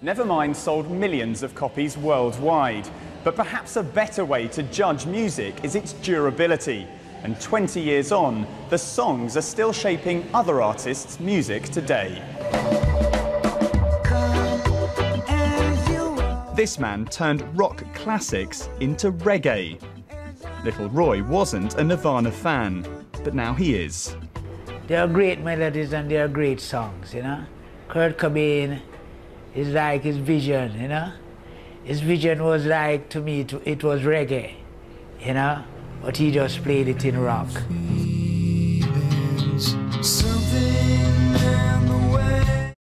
Nevermind sold millions of copies worldwide, but perhaps a better way to judge music is its durability. And 20 years on, the songs are still shaping other artists' music today. This man turned rock classics into reggae. Little Roy wasn't a Nirvana fan, but now he is. They are great melodies and they are great songs, you know. Kurt Cobain is like his vision, you know. His vision was like, to me, it was reggae, you know, but he just played it in rock.